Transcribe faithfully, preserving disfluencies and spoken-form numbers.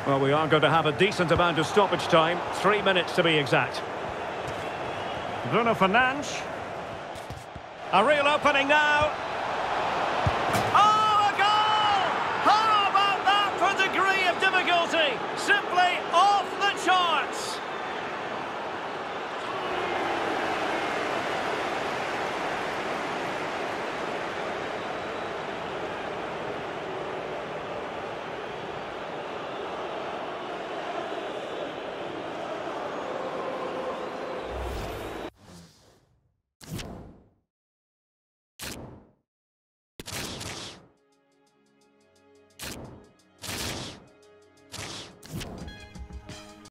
Well, we are going to have a decent amount of stoppage time. Three minutes to be exact. Bruno Fernandes. A real opening now.